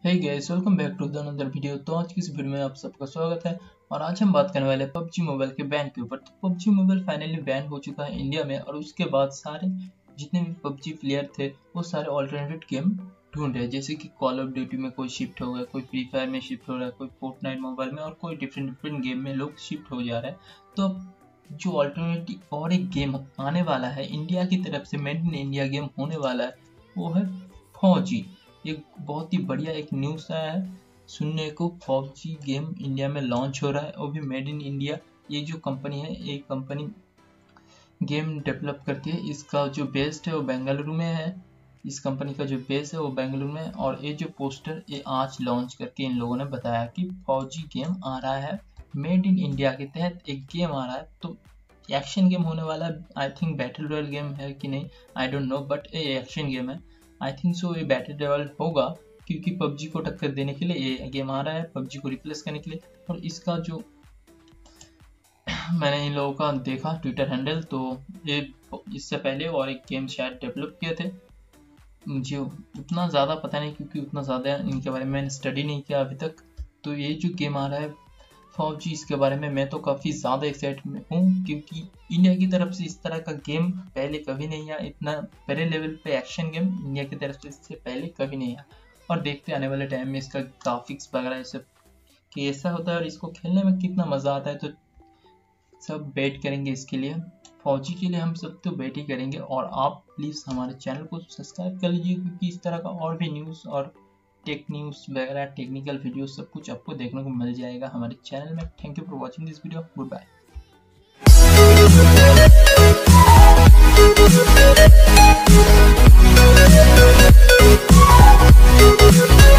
Hey guys, welcome back to the another video. तो आज की इस वीडियो में आप सबका स्वागत है और आज हम बात करने वाले हैं पबजी मोबाइल के बैन के ऊपर। तो पबजी मोबाइल फाइनली बैन हो चुका है इंडिया में और उसके बाद सारे जितने भी पबजी प्लेयर थे वो सारे ऑल्टरनेटिव गेम ढूंढ रहे हैं, जैसे कि कॉल ऑफ ड्यूटी में कोई शिफ्ट हो गया, कोई फ्री फायर में शिफ्ट हो रहा है, कोई फोर्टनाइट मोबाइल में और कोई डिफरेंट गेम में लोग शिफ्ट हो जा रहे हैं। तो अब जो ऑल्टरनेटिव और एक गेम आने वाला है इंडिया की तरफ से, मेड इन इंडिया गेम होने वाला है, वो है फौजी। एक बहुत ही बढ़िया एक न्यूज़ आया है सुनने को, फौजी गेम इंडिया में लॉन्च हो रहा है, वो भी मेड इन इंडिया। ये जो कंपनी है, ये कंपनी गेम डेवलप करती है, इसका जो बेस है वो बेंगलुरु में है। इस कंपनी का जो बेस है वो बेंगलुरु में है और ये जो पोस्टर ये आज लॉन्च करके इन लोगों ने बताया कि फौजी गेम आ रहा है, मेड इन इंडिया के तहत एक गेम आ रहा है। तो एक्शन गेम होने वाला है, I think battle royale game है कि नहीं आई डोंट नो, बट ये एक्शन गेम है। आई थिंक सो ये बैटल रॉयल होगा क्योंकि पबजी को टक्कर देने के लिए ये गेम आ रहा है, पबजी को रिप्लेस करने के लिए। और इसका जो मैंने इन लोगों का देखा ट्विटर हैंडल, तो ये इससे पहले और एक गेम शायद डेवलप किए थे, मुझे उतना ज़्यादा पता नहीं क्योंकि उतना ज़्यादा इनके बारे में मैंने स्टडी नहीं किया अभी तक। तो ये जो गेम आ रहा है फौजी, इसके बारे में मैं तो काफ़ी ज़्यादा एक्साइटेड हूँ क्योंकि इंडिया की तरफ से इस तरह का गेम पहले कभी नहीं आया, इतना बड़े लेवल पे एक्शन गेम इंडिया की तरफ से इससे पहले कभी नहीं आया। और देखते आने वाले टाइम में इसका ग्राफिक्स वगैरह ये सब कैसा होता है और इसको खेलने में कितना मज़ा आता है, तो सब वेट करेंगे इसके लिए। फौजी के लिए हम सब तो वेट ही करेंगे और आप प्लीज़ हमारे चैनल को सब्सक्राइब कर लीजिए क्योंकि इस तरह का और भी न्यूज़ और टेक न्यूज़ वगैरह, टेक्निकल वीडियो सब कुछ आपको देखने को मिल जाएगा हमारे चैनल में। Thank you for watching this video, good bye.